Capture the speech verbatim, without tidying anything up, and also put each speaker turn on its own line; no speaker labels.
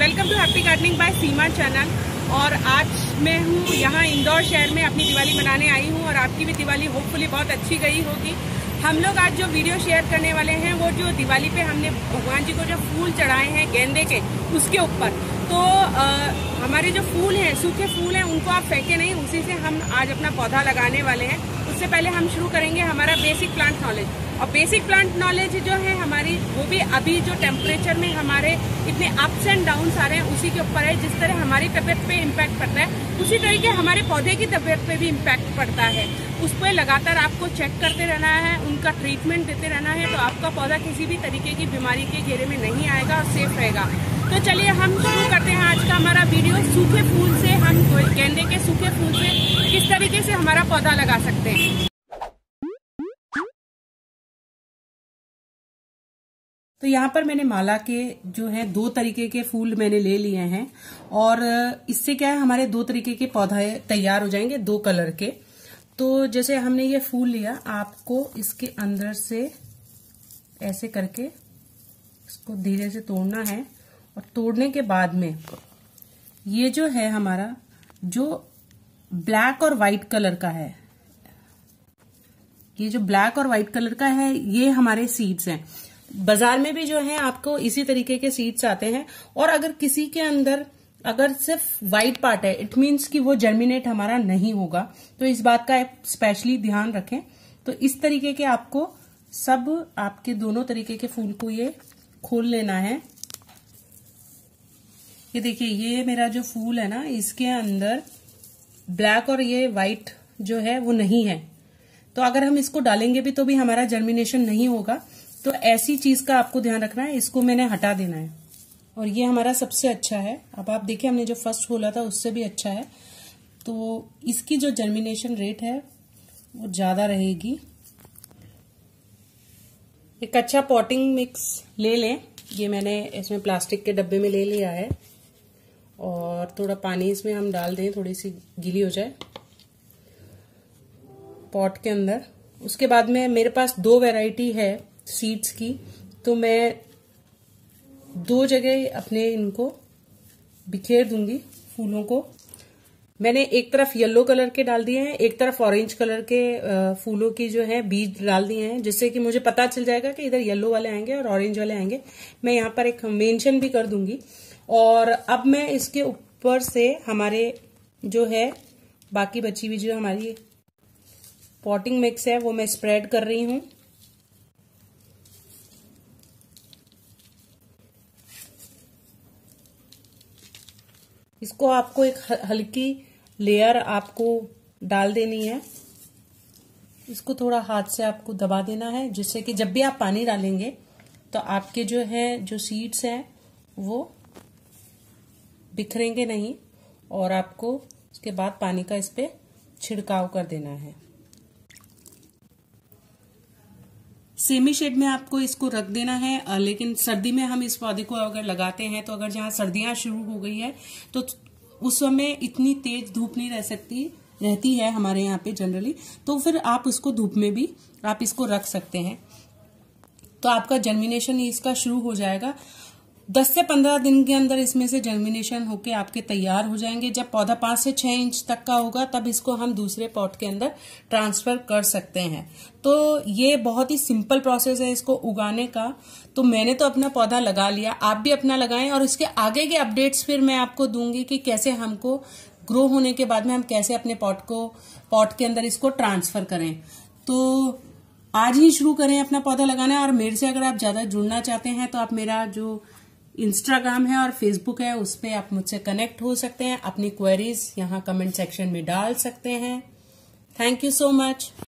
Welcome to happy gardening by Seema channel. और आज मैं हूँ यहाँ इंदौर शहर में अपनी दिवाली मनाने आई हूँ और आपकी भी दिवाली होपफुली बहुत अच्छी गई होगी। हम लोग आज जो वीडियो शेयर करने वाले हैं वो जो दिवाली पे हमने भगवान जी को जो फूल चढ़ाए हैं गेंदे के, उसके ऊपर तो आ, हमारे जो फूल हैं, सूखे फूल हैं, उनको आप फेंके नहीं, उसी से हम आज अपना पौधा लगाने वाले हैं। उससे पहले हम शुरू करेंगे हमारा बेसिक प्लांट नॉलेज। और बेसिक प्लांट नॉलेज जो है हमारी, वो भी अभी जो टेम्परेचर में हमारे इतने अप्स एंड डाउन्स आ रहे हैं उसी के ऊपर है। जिस तरह हमारी तबीयत पे इम्पैक्ट पड़ता है उसी तरीके हमारे पौधे की तबीयत पे भी इम्पैक्ट पड़ता है। उस पर लगातार आपको चेक करते रहना है, उनका ट्रीटमेंट देते रहना है, तो आपका पौधा किसी भी तरीके की बीमारी के घेरे में नहीं आएगा और सेफ रहेगा। तो चलिए हम शुरू करते हैं आज का हमारा वीडियो। सूखे फूल से, हम गेंदे के सूखे फूल से किस तरीके से हमारा पौधा लगा सकते हैं। तो यहाँ पर मैंने माला के जो है दो तरीके के फूल मैंने ले लिए हैं और इससे क्या है हमारे दो तरीके के पौधे तैयार हो जाएंगे, दो कलर के। तो जैसे हमने ये फूल लिया, आपको इसके अंदर से ऐसे करके इसको धीरे से तोड़ना है और तोड़ने के बाद में ये जो है हमारा जो ब्लैक और व्हाइट कलर का है, ये जो ब्लैक और व्हाइट कलर का है ये हमारे सीड्स हैं। बाजार में भी जो है आपको इसी तरीके के सीड्स आते हैं। और अगर किसी के अंदर अगर सिर्फ व्हाइट पार्ट है, इट मीन्स कि वो जर्मिनेट हमारा नहीं होगा, तो इस बात का स्पेशली ध्यान रखें। तो इस तरीके के आपको सब आपके दोनों तरीके के फूल को ये खोल लेना है। ये देखिए, ये मेरा जो फूल है ना, इसके अंदर ब्लैक और ये व्हाइट जो है वो नहीं है, तो अगर हम इसको डालेंगे भी तो भी हमारा जर्मिनेशन नहीं होगा। तो ऐसी चीज का आपको ध्यान रखना है, इसको मैंने हटा देना है। और ये हमारा सबसे अच्छा है। अब आप देखिए, हमने जो फर्स्ट खोला था उससे भी अच्छा है, तो इसकी जो जर्मिनेशन रेट है वो ज्यादा रहेगी। एक अच्छा पॉटिंग मिक्स ले लें, ये मैंने इसमें प्लास्टिक के डब्बे में ले लिया है। और थोड़ा पानी इसमें हम डाल दें, थोड़ी सी गीली हो जाए पॉट के अंदर। उसके बाद में मेरे पास दो वैरायटी है सीड्स की, तो मैं दो जगह अपने इनको बिखेर दूंगी फूलों को। मैंने एक तरफ येलो कलर के डाल दिए हैं, एक तरफ ऑरेंज कलर के फूलों की जो है बीज डाल दिए हैं, जिससे कि मुझे पता चल जाएगा कि इधर येलो वाले आएंगे और ऑरेंज वाले आएंगे। मैं यहाँ पर एक मेंशन भी कर दूंगी। और अब मैं इसके ऊपर से हमारे जो है बाकी बची हुई जो हमारी पॉटिंग मिक्स है वो मैं स्प्रेड कर रही हूं। इसको आपको एक हल्की लेयर आपको डाल देनी है। इसको थोड़ा हाथ से आपको दबा देना है, जिससे कि जब भी आप पानी डालेंगे तो आपके जो है जो सीड्स हैं वो बिखरेंगे नहीं। और आपको उसके बाद पानी का इस पे छिड़काव कर देना है। सेमी शेड में आपको इसको रख देना है। लेकिन सर्दी में हम इस पौधे को अगर लगाते हैं तो अगर जहां सर्दियां शुरू हो गई है तो उस समय इतनी तेज धूप नहीं रह सकती रहती है हमारे यहाँ पे जनरली, तो फिर आप उसको धूप में भी आप इसको रख सकते हैं। तो आपका जर्मिनेशन इसका शुरू हो जाएगा। दस से पंद्रह दिन के अंदर इसमें से जर्मिनेशन होके आपके तैयार हो जाएंगे। जब पौधा पांच से छह इंच तक का होगा तब इसको हम दूसरे पॉट के अंदर ट्रांसफर कर सकते हैं। तो ये बहुत ही सिंपल प्रोसेस है इसको उगाने का। तो मैंने तो अपना पौधा लगा लिया, आप भी अपना लगाएं। और इसके आगे के अपडेट्स फिर मैं आपको दूंगी कि कैसे हमको ग्रो होने के बाद में हम कैसे अपने पॉट को पॉट के अंदर इसको ट्रांसफर करें। तो आज ही शुरू करें अपना पौधा लगाना। और मेरे से अगर आप ज्यादा जुड़ना चाहते हैं तो आप मेरा जो इंस्टाग्राम है और फेसबुक है उस पे आप मुझसे कनेक्ट हो सकते हैं। अपनी क्वेरीज यहाँ कमेंट सेक्शन में डाल सकते हैं। Thank you so much.